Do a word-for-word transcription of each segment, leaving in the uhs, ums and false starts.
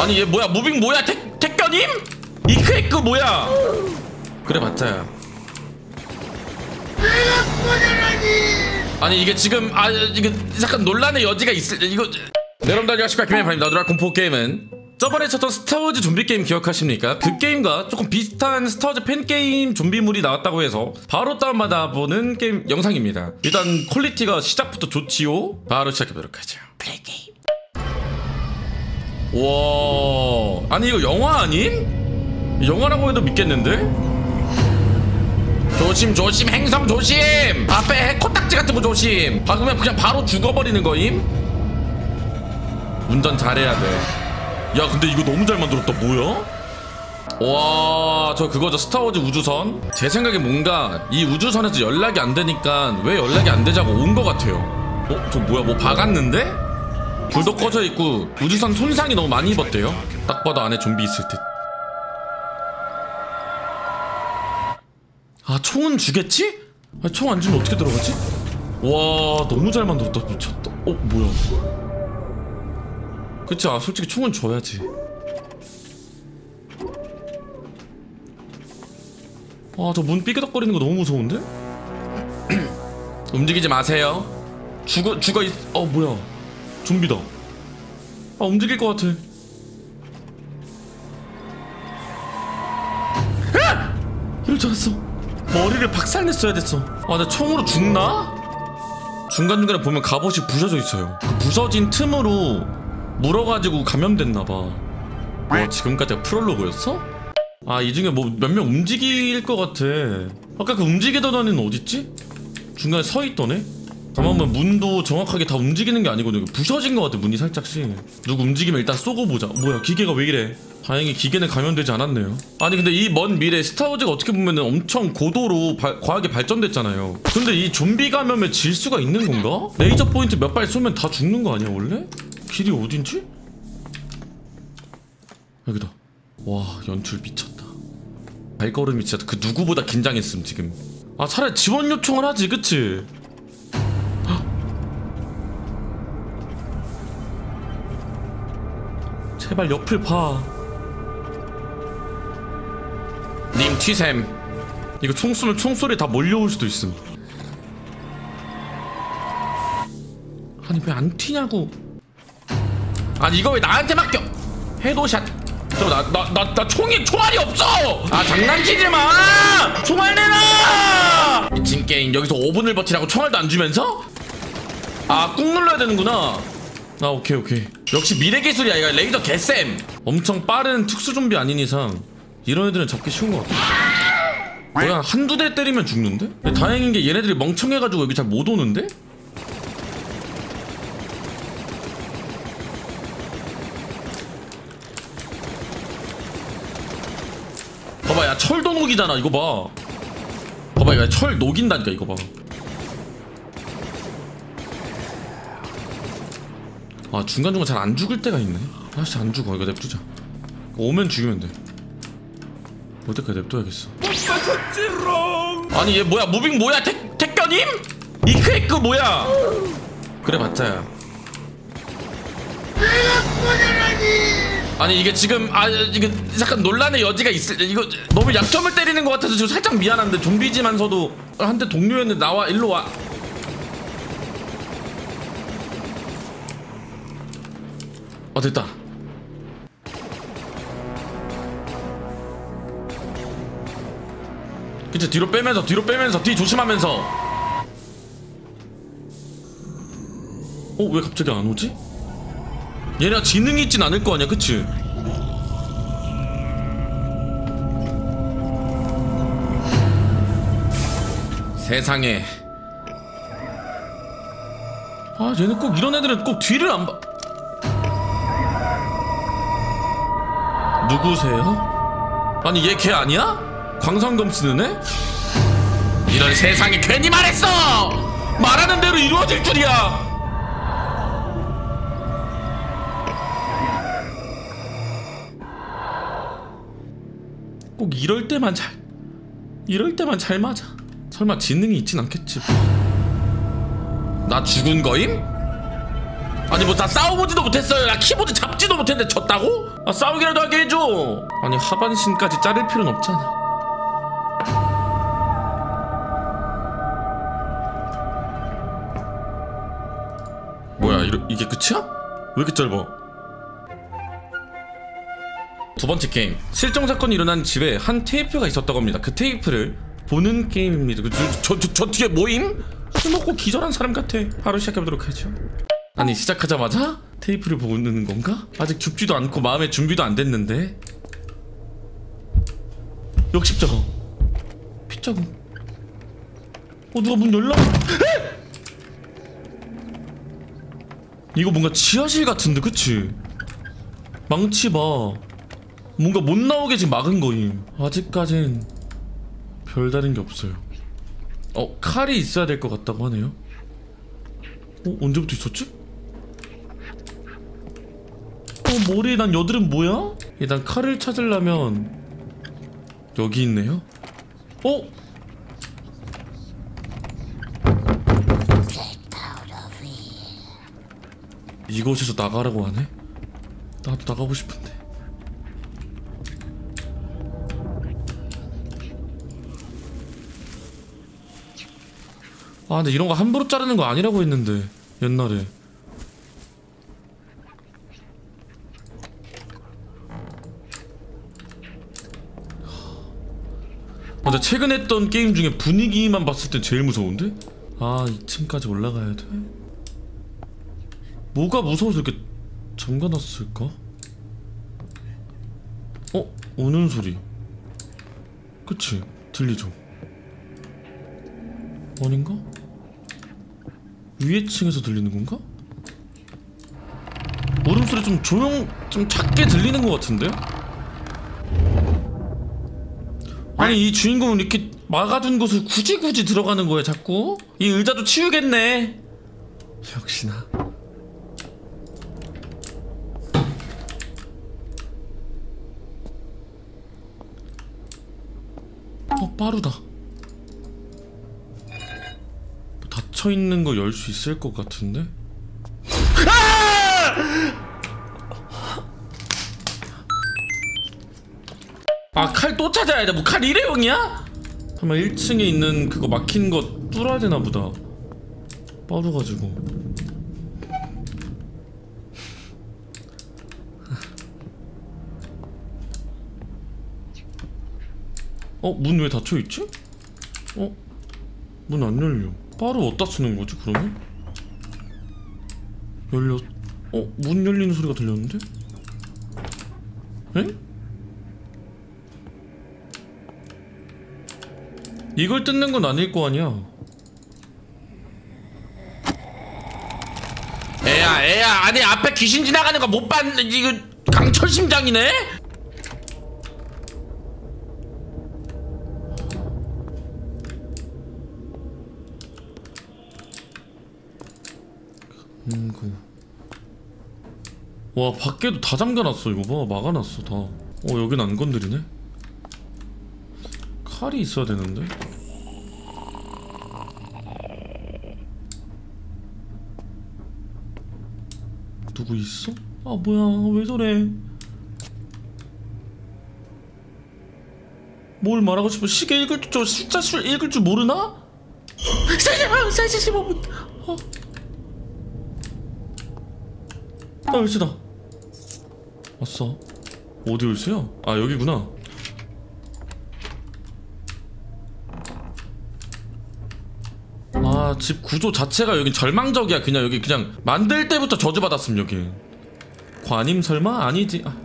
아니 얘 뭐야 무빙 뭐야 택, 택견임? 이크에크 뭐야? 그래 맞자야. 아니 이게 지금 아 이게 잠깐 논란의 여지가 있을 이거. 네, 여러분들 안녕하십니까 김현파입니다. 드라곤 포 게임은 저번에 쳤던 스타워즈 좀비 게임 기억하십니까? 그 게임과 조금 비슷한 스타워즈 팬게임 좀비물이 나왔다고 해서 바로 다운받아보는 게임 영상입니다. 일단 퀄리티가 시작부터 좋지요? 바로 시작해보도록 하죠. 플레이 게임. 와, 아니 이거 영화 아님? 영화라고 해도 믿겠는데? 조심 조심 행성 조심! 앞에 코딱지 같은 거 조심! 박으면 그냥 바로 죽어버리는 거임? 운전 잘해야 돼. 야 근데 이거 너무 잘 만들었다. 뭐야? 와, 저 그거죠. 스타워즈 우주선. 제 생각에 뭔가 이 우주선에서 연락이 안 되니까 왜 연락이 안 되자고 온 것 같아요. 어? 저 뭐야 뭐 박았는데? 불도 꺼져 있고 우주선 손상이 너무 많이 입었대요. 딱 봐도 안에 좀비 있을 듯. 아 총은 주겠지? 아, 총 안 주면 어떻게 들어가지? 와 너무 잘 만들었다. 미쳤다. 어 뭐야? 그치, 아 솔직히 총은 줘야지. 아 저 문 삐그덕거리는 거 너무 무서운데? 움직이지 마세요. 죽어 죽어 있... 어 뭐야 좀비다. 아 움직일 것 같아. 아! 이럴 줄 알았어. 머리를 박살냈어야 됐어. 아 나 총으로 죽나? 중간중간에 보면 갑옷이 부서져 있어요. 그 부서진 틈으로 물어가지고 감염됐나봐. 와 지금까지가 프롤로그였어? 아 이 중에 뭐 몇 명 움직일 것 같아. 아까 그 움직이던 애는 어딨지? 중간에 서있던 애? 가만 보면 문도 정확하게 다 움직이는 게 아니거든. 부서진 것 같아 문이 살짝씩. 누구 움직이면 일단 쏘고 보자. 뭐야 기계가 왜 이래. 다행히 기계는 감염되지 않았네요. 아니 근데 이 먼 미래 스타워즈가 어떻게 보면 엄청 고도로 바, 과하게 발전됐잖아요. 근데 이 좀비 감염에 질 수가 있는 건가? 레이저 포인트 몇 발 쏘면 다 죽는 거 아니야 원래? 길이 어딘지? 여기다. 와 연출 미쳤다. 발걸음이 진짜 그 누구보다 긴장했음 지금. 아 차라리 지원 요청을 하지 그치? 헉. 제발 옆을 봐. 님 튀셈. 이거 총 쏘면 총소리 다 몰려올 수도 있음. 아니 왜 안 튀냐고. 아니 이거 왜 나한테 맡겨. 헤드샷. 저 나 나 나 나 총이 총알이 없어. 아 장난치지 마. 총알 내놔. 미친 게임. 여기서 오 분을 버티라고 총알도 안 주면서? 아 꾹 눌러야 되는구나. 아 오케이 오케이. 역시 미래 기술이야 이거. 레이저 개쌤. 엄청 빠른 특수 좀비 아닌 이상 이런 애들은 잡기 쉬운 것 같아. 그냥 한두 대 때리면 죽는데? 근데 다행인 게 얘네들이 멍청해가지고 여기 잘 못 오는데? 봐봐 야 철도 녹이잖아 이거 봐. 봐봐 야 철 녹인다니까 이거 봐. 아 중간중간 잘 안 죽을 때가 있네. 아씨 안 죽어. 이거 냅두자. 오면 죽이면 돼. 어디까지 냅둬야겠어. 아니 얘 뭐야 무빙 뭐야 택, 택견임? 이크에크 뭐야? 그래 맞자야. 아니 이게 지금 아 이게 잠깐 논란의 여지가 있을 이거 너무 약점을 때리는 것 같아서 지금 살짝 미안한데 좀비지만서도 한때 동료였는데 나와 일로 와. 어 됐다. 그치 뒤로 빼면서 뒤로 빼면서 뒤 조심하면서. 어 왜 갑자기 안 오지? 얘네가 지능이 있진 않을 거 아니야 그치? 세상에. 아 얘네 꼭 이런 애들은 꼭 뒤를 안 봐. 누구세요? 아니 얘 걔 아니야? 광선검 쓰는 애? 이런 세상이 괜히 말했어! 말하는 대로 이루어질 줄이야! 꼭 이럴 때만 잘 이럴 때만 잘 맞아. 설마 지능이 있진 않겠지. 나 죽은 거임? 아니 뭐 다 싸워보지도 못했어요. 나 키보드 잡지도 못했는데 졌다고? 아 싸우기라도 하게 해줘. 아니 하반신까지 자를 필요는 없잖아. 뭐야 이러, 이게 끝이야? 왜 이렇게 짧아? 두 번째 게임. 실종 사건이 일어난 집에 한 테이프가 있었다고 합니다. 그 테이프를 보는 게임입니다. 저, 저, 저, 저 뒤에 모임? 술 먹고 기절한 사람 같아. 바로 시작해보도록 하죠. 아니 시작하자마자 테이프를 보는 건가? 아직 죽지도 않고 마음의 준비도 안 됐는데. 역십자가 핏자국. 어 누가 문 열라? 이거 뭔가 지하실 같은데 그치? 망치 봐. 뭔가 못 나오게 지금 막은 거임. 아직까진 별다른 게 없어요. 어 칼이 있어야 될 것 같다고 하네요. 어 언제부터 있었지? 어 머리에 난 여드름 뭐야? 일단 칼을 찾으려면 여기 있네요. 어? 이곳에서 나가라고 하네? 나도 나가고 싶은데. 아 근데 이런 거 함부로 자르는 거 아니라고 했는데 옛날에. 근데 최근에 했던 게임 중에 분위기만 봤을 땐 제일 무서운데? 아 이 층까지 올라가야 돼? 뭐가 무서워서 이렇게 잠가놨을까? 어? 우는 소리. 그치? 들리죠? 아닌가? 위에 층에서 들리는 건가? 울음소리 좀 조용, 좀 작게 들리는 것 같은데? 아니 이 주인공은 이렇게 막아둔 곳을 굳이 굳이 들어가는 거야 자꾸? 이 의자도 치우겠네. 역시나. 어 빠르다. 닫혀있는 거 열 수 있을 것 같은데? 아 칼 또 찾아야 돼. 뭐 칼 일회용이야? 아마 일 층에 있는 그거 막힌 거 뚫어야 되나 보다. 빠져가지고. 어? 문 왜 닫혀있지? 어? 문 안 열려. 바로 어디다 쓰는 거지 그러면? 열렸.. 어? 문 열리는 소리가 들렸는데? 에? 이걸 뜯는 건 아닐 거 아니야. 애야 애야 아니 앞에 귀신 지나가는 거 못 봤는데 이거 강철 심장이네? 음, 그. 와 밖에도 다 잠가놨어. 이거 봐 막아놨어 다. 어 여긴 안 건드리네. 칼이 있어야 되는데. 누구 있어? 아 뭐야 왜 저래. 뭘 말하고 싶어. 시계 읽을 줄, 저 숫자 술 읽을 줄 모르나? 사십오 분. 어. 아 열쇠다. 왔어. 어디 열쇠야? 아 여기구나. 아 집 구조 자체가 여긴 절망적이야. 그냥 여기 그냥 만들 때부터 저주받았음. 여기 관임 설마? 아니지. 아.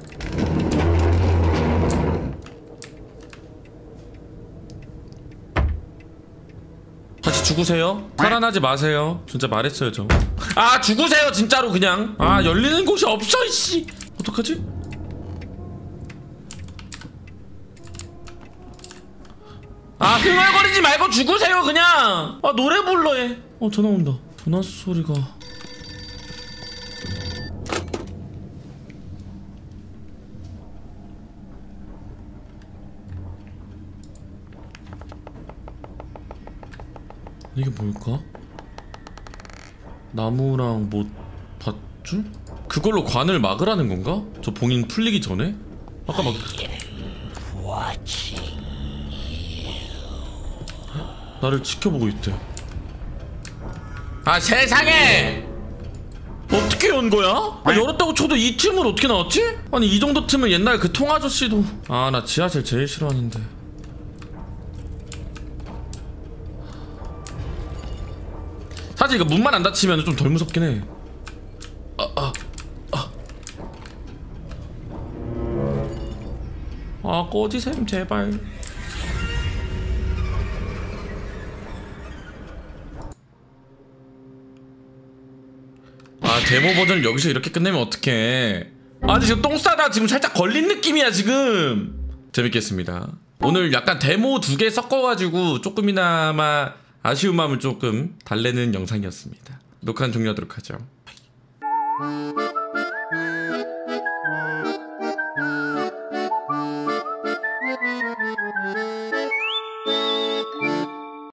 다시 죽으세요. 살아나지 마세요. 진짜 말했어요 저. 아 죽으세요 진짜로 그냥. 아 열리는 곳이 없어 이씨. 어떡하지? 아 흥얼거리지 말고 죽으세요 그냥. 아 노래 불러 얘. 어 전화 온다. 전화 소리가. 이게 뭘까? 나무랑 못 줄? 그걸로 관을 막으라는 건가? 저 봉인 풀리기 전에? 아까 막 나를 지켜보고 있대. 아 세상에! 어떻게 연 거야? 아, 열었다고 쳐도 이 틈을 어떻게 나왔지? 아니 이 정도 틈을 옛날 그 통아저씨도. 아 나 지하철 제일 싫어하는데. 사실 이거 문만 안 닫히면 좀 덜 무섭긴 해. 아, 아, 아. 아 꺼지셈 제발. 아 데모 버전을 여기서 이렇게 끝내면 어떡해. 아니 지금 똥 싸다 지금 살짝 걸린 느낌이야 지금. 재밌겠습니다. 오늘 약간 데모 두 개 섞어가지고 조금이나마 아쉬운 마음을 조금 달래는 영상이었습니다. 녹화는 종료하도록 하죠.